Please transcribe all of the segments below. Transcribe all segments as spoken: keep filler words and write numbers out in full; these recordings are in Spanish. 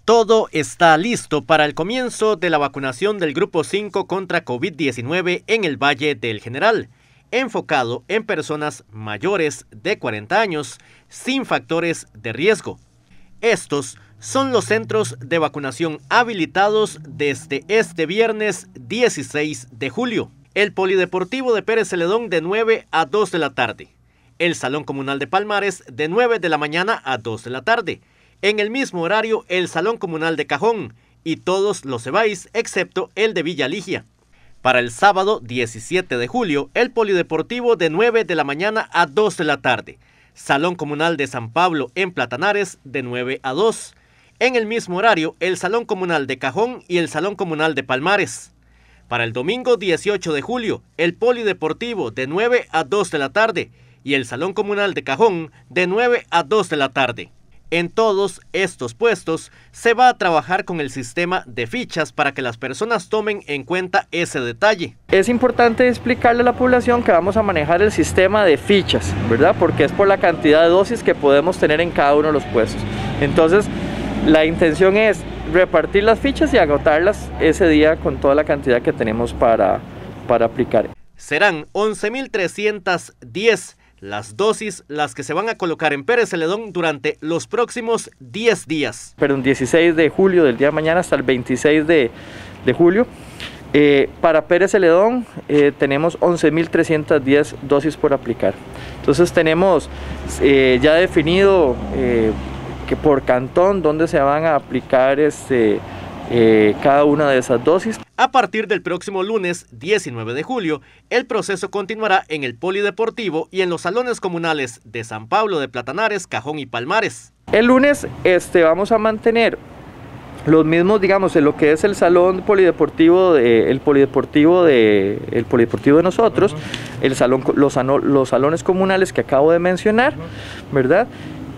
Todo está listo para el comienzo de la vacunación del Grupo cinco contra COVID diecinueve en el Valle del General, enfocado en personas mayores de cuarenta años sin factores de riesgo. Estos son los centros de vacunación habilitados desde este viernes dieciséis de julio. El Polideportivo de Pérez Celedón de nueve a dos de la tarde. El Salón Comunal de Palmares de nueve de la mañana a dos de la tarde. En el mismo horario, el Salón Comunal de Cajón y todos los Cebáis, excepto el de Villa Ligia. Para el sábado diecisiete de julio, el Polideportivo de nueve de la mañana a dos de la tarde. Salón Comunal de San Pablo en Platanares de nueve a dos. En el mismo horario, el Salón Comunal de Cajón y el Salón Comunal de Palmares. Para el domingo dieciocho de julio, el Polideportivo de nueve a dos de la tarde y el Salón Comunal de Cajón de nueve a dos de la tarde. En todos estos puestos se va a trabajar con el sistema de fichas para que las personas tomen en cuenta ese detalle. Es importante explicarle a la población que vamos a manejar el sistema de fichas, ¿verdad? Porque es por la cantidad de dosis que podemos tener en cada uno de los puestos. Entonces, la intención es repartir las fichas y agotarlas ese día con toda la cantidad que tenemos para, para aplicar. Serán once mil trescientas diez las dosis las que se van a colocar en Pérez Celedón durante los próximos diez días. Pero el dieciséis de julio del día de mañana hasta el veintiséis de julio. Eh, para Pérez Celedón eh, tenemos once mil trescientas diez dosis por aplicar. Entonces tenemos eh, ya definido eh, que por cantón dónde se van a aplicar este, eh, cada una de esas dosis. A partir del próximo lunes diecinueve de julio, el proceso continuará en el Polideportivo y en los salones comunales de San Pablo de Platanares, Cajón y Palmares. El lunes este, vamos a mantener los mismos, digamos, en lo que es el salón polideportivo de, el polideportivo de, el polideportivo de nosotros, uh-huh. el salón, los, los salones comunales que acabo de mencionar, uh-huh. ¿verdad?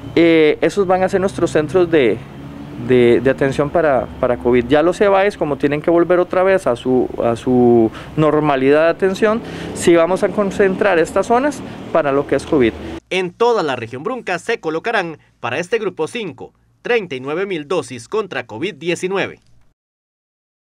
Eh, esos van a ser nuestros centros de De, de atención para, para COVID. Ya los Cebáis, como tienen que volver otra vez a su, a su normalidad de atención, sí vamos a concentrar estas zonas para lo que es COVID. En toda la región Brunca se colocarán para este grupo cinco, treinta y nueve mil dosis contra COVID diecinueve.